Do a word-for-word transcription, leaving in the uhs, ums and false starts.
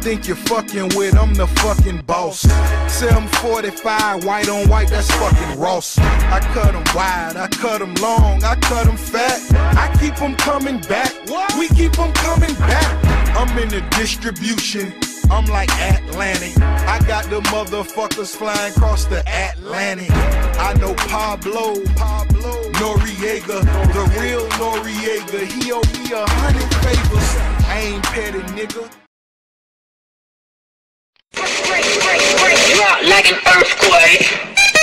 think you're fucking with, I'm the fucking boss. seven forty-five, white on white, that's fucking Ross. I cut them wide, I cut them long, I cut them fat. I keep them coming back, we keep them coming back. I'm in the distribution, I'm like Atlantic. I got the motherfuckers flying across the Atlantic. I know Pablo, Pablo Noriega, the real Noriega. He owe me a hundred favors. I ain't petty, nigga. Drop like an earthquake.